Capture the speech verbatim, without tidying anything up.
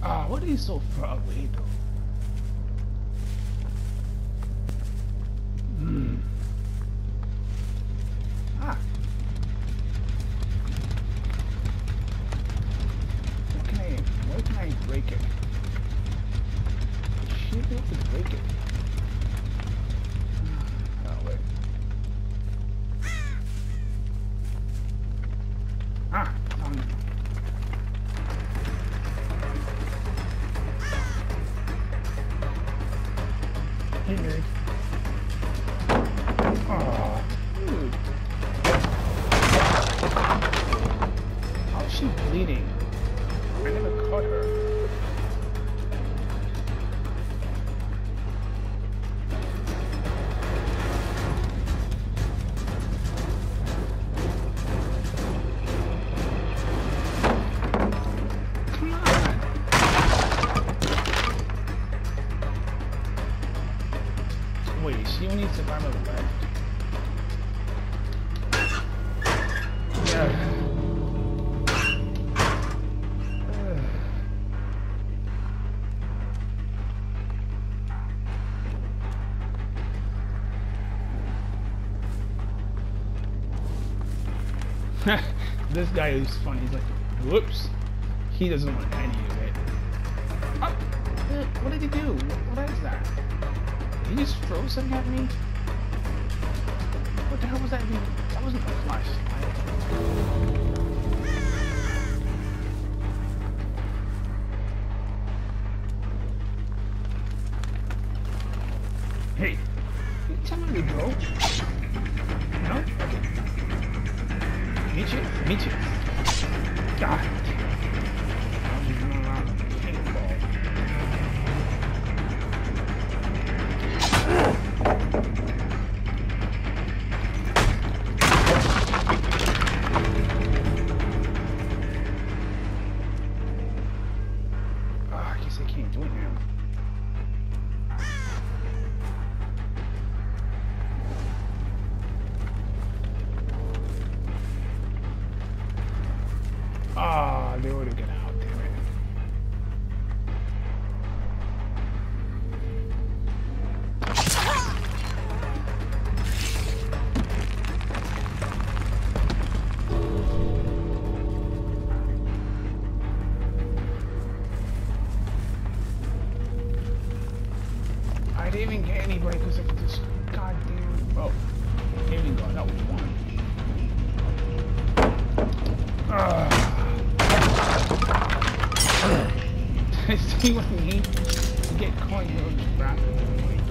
Ah, what are you so far away though? Hmm. Ah. What can I, where can I break it? I should be able to break it. Oh, wait. Ah, found it. Hey, nerd. Aw, dude. How's she bleeding? I never caught her. Come on. Wait, she only survived left. Yeah. This guy is funny. He's like, whoops. He doesn't want any of it. Oh, uh, what did he do? What is that? Did he just throw something at me? What the hell was that? Even? That wasn't a flashlight. Hey, you tell me to go. No? Okay. Meet you? Meet you. God damn it. I was just running around like a paintball. Oh, I guess I can't do it now. Ah, oh, they would have get out, damn it. I didn't even get anybody because of this goddamn. Oh, here we go. That was one. Ah. See what I mean? You get coin really rapidly.